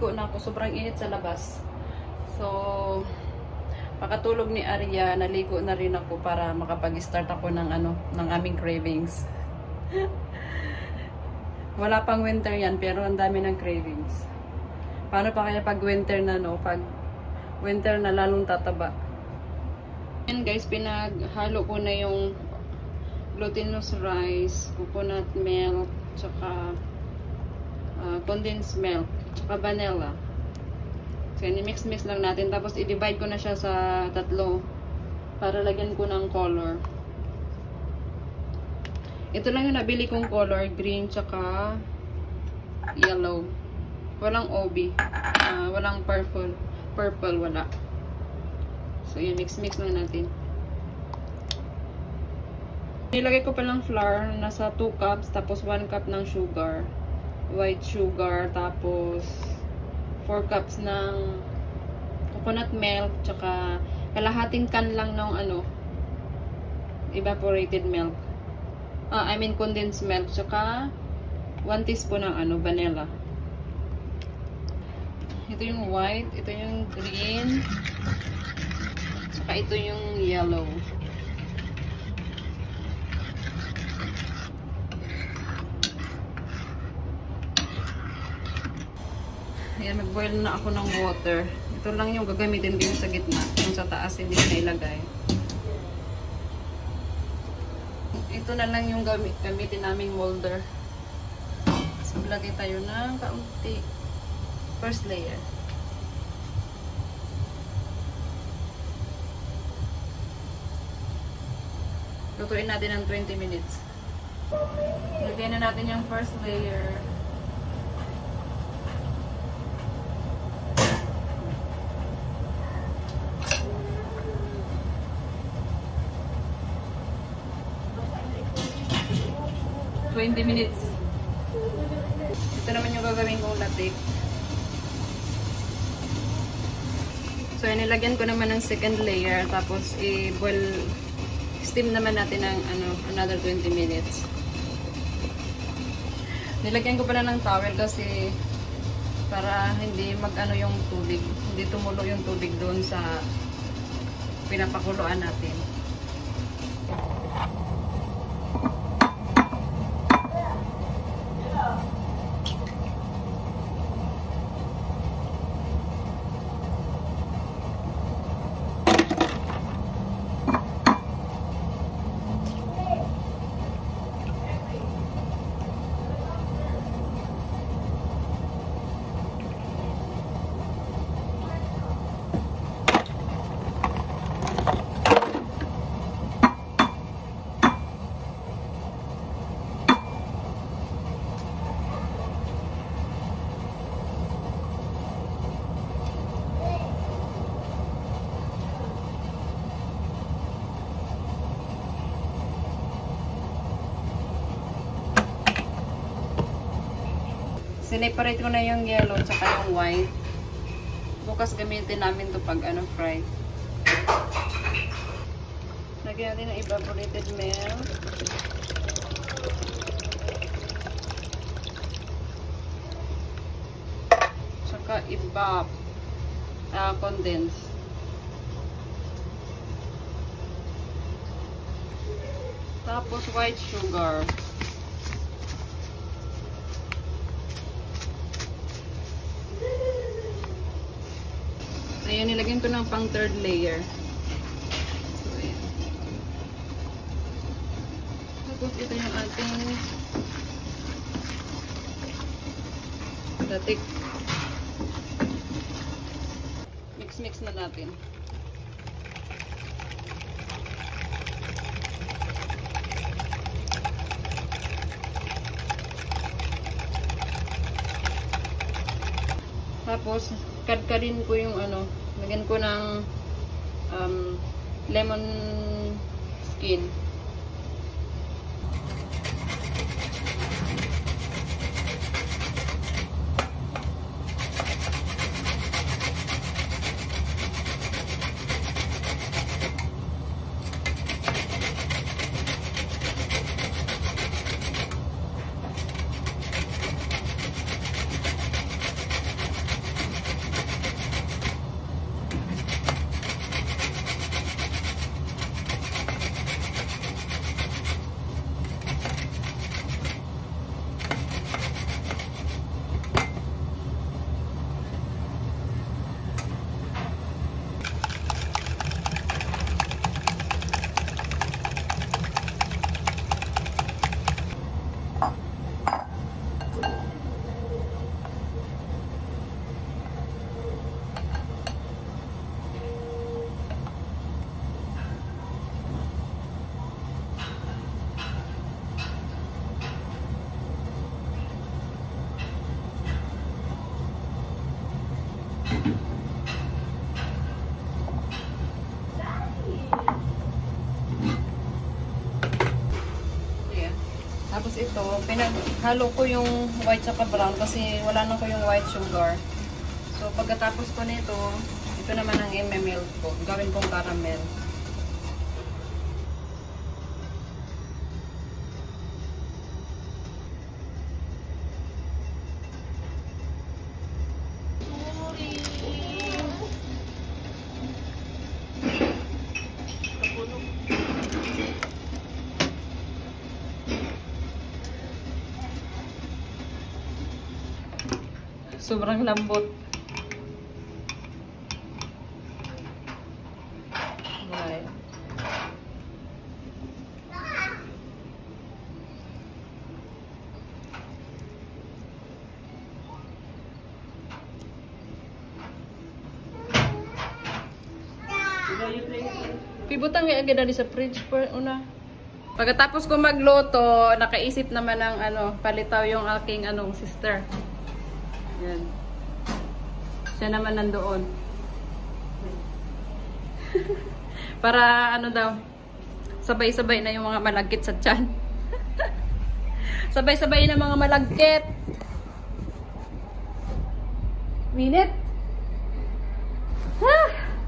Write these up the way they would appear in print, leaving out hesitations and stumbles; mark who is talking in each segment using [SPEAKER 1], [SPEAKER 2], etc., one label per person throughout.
[SPEAKER 1] naligo na ako. Sobrang init sa labas. So, pakatulog ni Arya, naligo na rin ako para makapag-start ako ng ng aming cravings. Wala pang winter yan, pero ang dami ng cravings. Paano pa kaya pag winter na, no? Pag winter na lalong tataba. Yan guys, pinaghalo ko na yung glutinous rice, coconut milk, tsaka condensed milk, tsaka vanilla. So, i-mix-mix lang natin. Tapos, i-divide ko na siya sa tatlo para lagyan ko ng color. Ito lang yung nabili kong color, green, tsaka yellow. Walang OB. Walang purple. Purple, wala. So, yan, mix-mix lang natin. Nilagay ko palang flour, nasa 2 cups, tapos 1 cup ng sugar. White sugar, tapos 4 cups ng coconut milk, tsaka kalahating can lang ng evaporated milk. I mean condensed milk, tsaka 1 teaspoon ng vanilla. Ito yung white, ito yung green, tsaka ito yung yellow. Ayan, mag-boil na ako ng water. Ito lang yung gagamitin din sa gitna. Yung sa taas, hindi na ilagay. Ito na lang yung gamitin naming molder. So, lagay tayo ng kaunti. First layer. Lutuin natin ng 20 minutes. Lagay na natin yung first layer. Minutes. Ito naman yung gagawin kong latik. So, nilagyan ko naman ng second layer. Tapos, i-boil, steam naman natin ng another 20 minutes. Nilagyan ko pala ng towel kasi para hindi yung tubig. Hindi tumulo yung tubig doon sa pinapakuluan natin. Sineparate ko na yung yellow tsaka yung white. Bukas gamitin namin to pag fry. Lagyan natin ng evaporated milk. Tsaka condensed. Tapos white sugar. Ayan, nilagyan ko ng pang third layer. So, ayan. Tapos, ito yung ating latik. Mix-mix na natin. Tapos, kadkadin ko yung lagyan ko ng lemon skin. Tapos ito, pinaghalo ko yung white tsaka brown kasi wala na ko yung white sugar. So, pagkatapos ko nito, ito naman ang i-melt ko. Gawin kong caramel. Sobrang lambot. Right. Pibutang nga agad sa fridge per una. Pagkatapos ko magluto, nakaisip naman ng palitaw yung aking sister. Yan. Siya naman nandoon. Para daw, sabay-sabay na yung mga malagkit sa tiyan. Sabay-sabay na mga malagkit. Minute. Ha!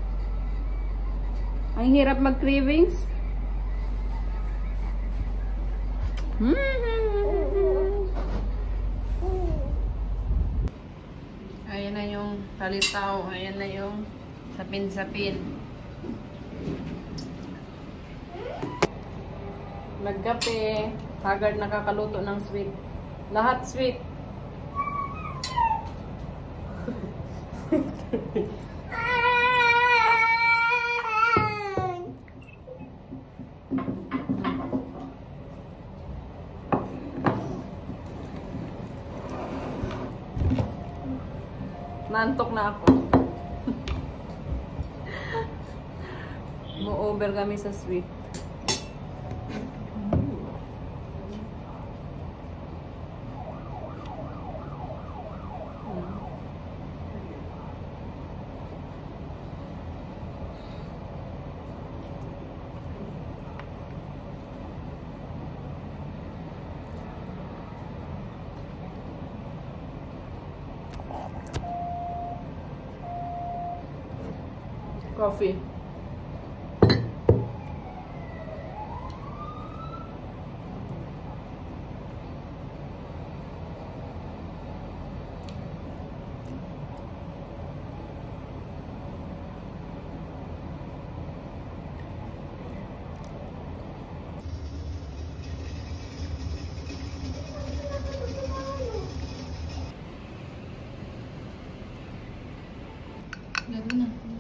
[SPEAKER 1] Ang hirap mag-cravings. Ayan na yung palitaw. Ayan na yung sapin-sapin. Magkape. Haggard nakakaluto ng sweet. Lahat sweet. Nantok na ako. Mo-over kami sa sweet. Coffee. Lalo na.